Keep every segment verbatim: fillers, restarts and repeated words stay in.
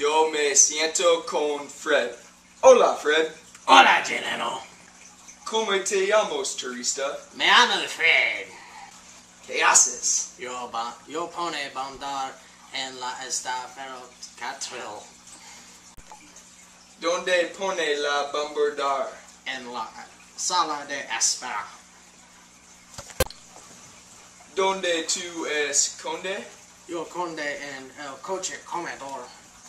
Yo me siento con Fred. Hola, Fred. Hola, Jeleno. ¿Cómo te llamas, turista? Me llamo Fred. ¿Qué haces? Yo, ba yo pone bandar en la esta ferrocarril. ¿Dónde pone la bombardar? En la sala de espera. ¿Dónde tú esconde? Yo conde en el coche comedor.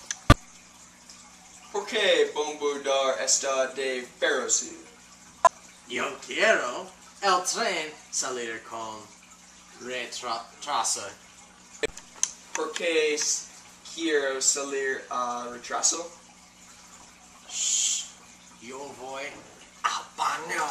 ¿Por qué bombardar está de ferrocarril? Yo quiero el tren salir con retraso. ¿Por qué quiero salir a retraso? Shh, yo voy al baño.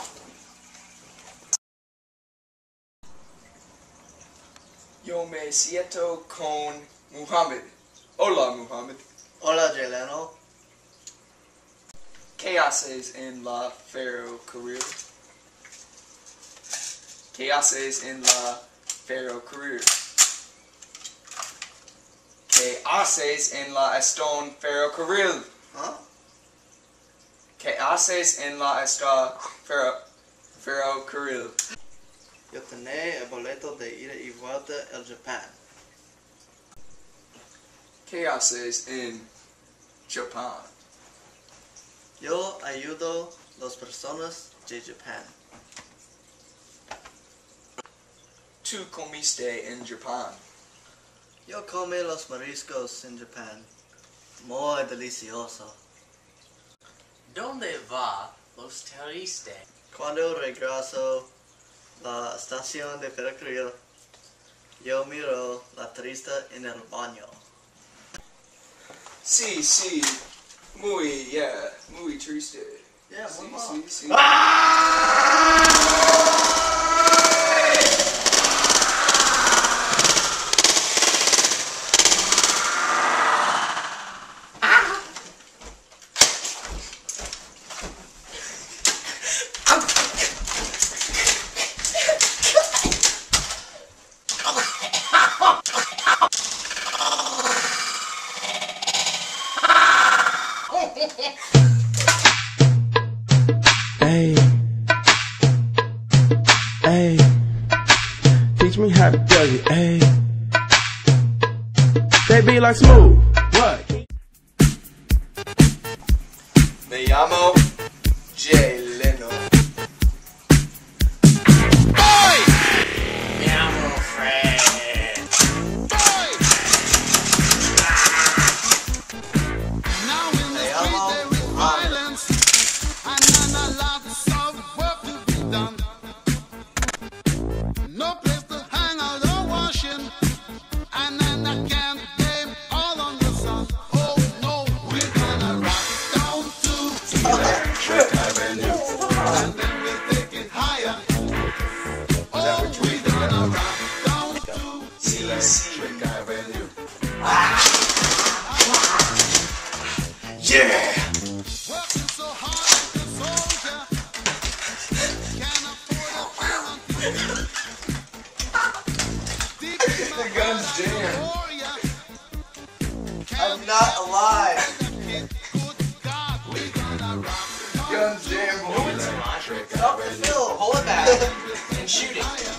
Yo me siento con Muhammad. Hola, Muhammad. Hola, Jeleno. ¿Qué haces en la ferrocarril? ¿Qué haces en la ferrocarril? ¿Qué haces en la estación ferrocarril? ¿Ah? ¿Qué haces en la estación ferro ferrocarril? Yo tenía el boleto de ida y vuelta al Japón. ¿Qué haces en Japón? Yo ayudo a las personas de Japón. ¿Tú comiste en Japón? Yo comí los mariscos en Japón. Muy delicioso. ¿Dónde va los turistas? Cuando regreso a la estación de ferrocarril, yo miro la turista en el baño. Sí, sí. Muy, yeah, muy triste. Yeah, Sí, muy sí, mal. sí. Hey, hey, teach me how to do it, hey. They be like smooth, what? Me llamo Jeleno. Me llamo Fred. Now in the Hey, street hello. there is violence, and then a lots of work to be done. No place to hang out or washing, and then I can't blame all on the sun. Oh no, we're gonna rock down to Electric Avenue, and then we'll take it higher. Oh, we're gonna rock down to Electric Avenue. Yeah! Working so hard like a soldier, can't afford a feeling. Deep in my The gun's heart, jammed. warrior. I'm not alive. Good God, we gonna rock. Guns jam. Stop the film. Hold it back. And shooting.